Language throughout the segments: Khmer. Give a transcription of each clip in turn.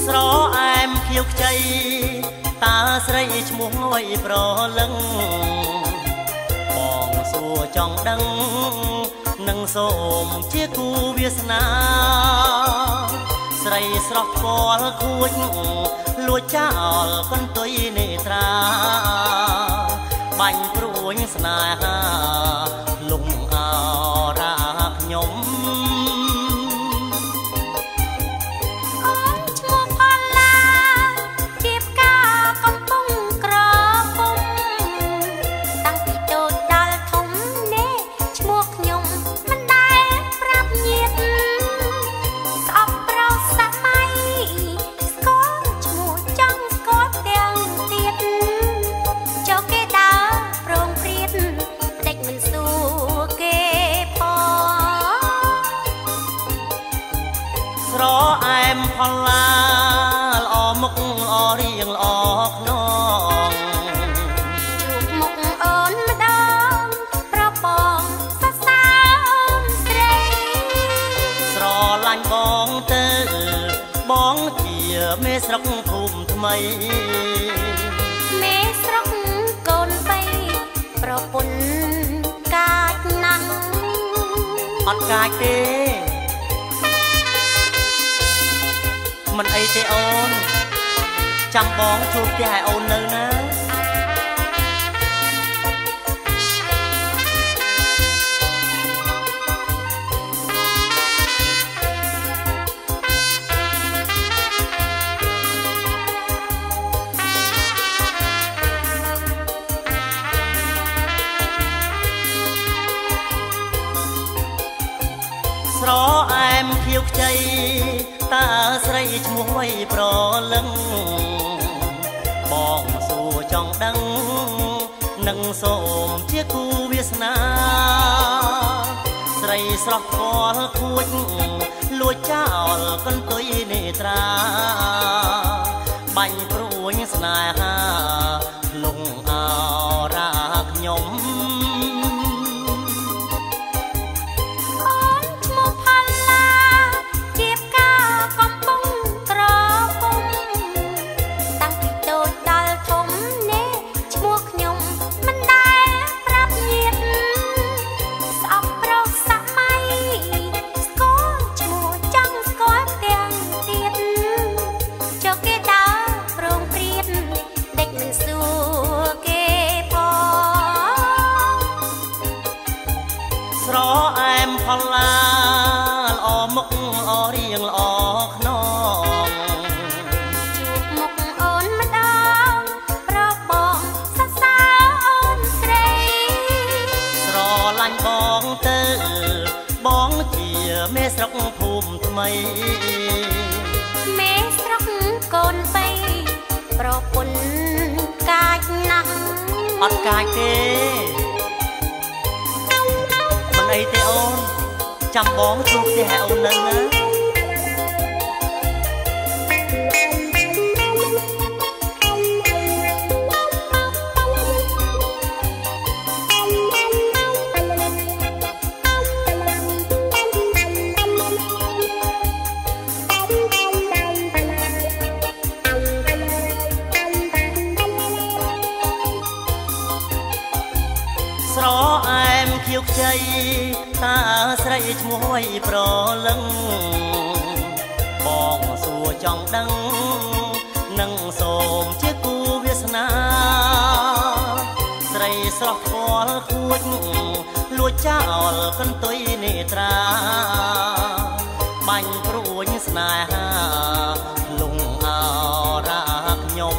ស្រអែមខៀវខ្ចីតើស្រីឈ្មោះអ្វីប្រលឹងបងសួរចង់ដឹងនឹងសូមជាគូវាសនាស្រីស្រស់ផ្គាល់ខួចលួចចោលកន្ទុយនេត្រាបាញ់ព្រួញស្នេហាលំអរាខ្ញុំស្រអែមផល្លាល្អមុខល្អរៀងល្អខ្នងជួបមុខអូនម្ដងប្របងសរសើរអូនស្រីស្រឡាញ់បងទៅបងជាមេស្រុកភូមិថ្មីមេស្រុកកូនបីប្រពន្ធកាចណាស់អត់កាចទេមិនអីទេអូនចាំបងជួបផ្ទះឲ្យអូននៅណាស្រអែមខៀវខ្ចីតើស្រីឈ្មោះអ្វីប្រលឹងបងសួរចង់ដឹងនឹងសូមជាគូវាសនាស្រីស្រស់ផ្គាល់ខួចលួចចោលកន្ទុយនេត្រាបាញ់ព្រួញស្នេហាលងអរាខ្ញុំស្រអែមផល្លាល្អមុខល្អរៀងល្អខ្នងជួបមុខអូនម្ដងប្របងសរសើរអូនស្រីស្រឡាញ់បងទៅបងជាមេស្រុកភូមិថ្មីមេស្រុកកូនបីប្រពន្ធកាចណាស់អត់កាចទេអីទេអូនចាំបងជួបផ្ទះឲ្យអូននៅណាស្រអែមខៀវខ្ចីតើស្រីឈ្មោះអ្វីប្រលឹងបងសួរចង់ដឹងនឹងសូមជាគូវាសនាស្រីស្រស់ផ្គាល់ខួចលួចចោលកន្ទុយនេត្រាបាញ់ព្រួញស្នេហាលងអរាខ្ញុំ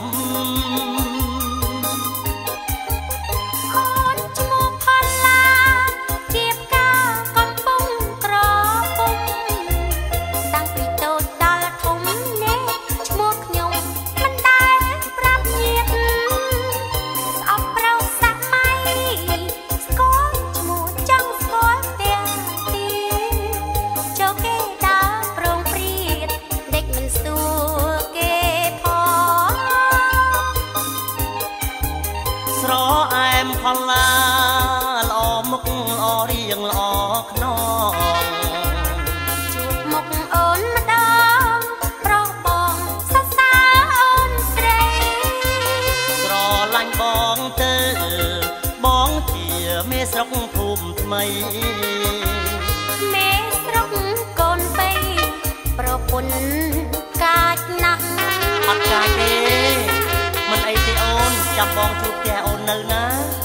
ស្រអែមផល្លាល្អមុខល្អរៀងល្អខ្នងជួបមុខអូនម្ដងប្របងសររុកភូមិថ្មីមេស្រុកកូនបីប្រពន្ធកាចណាស់អត់កាចទេមិនអីទេអូនចាំបងជួបផ្ទះអូននៅណា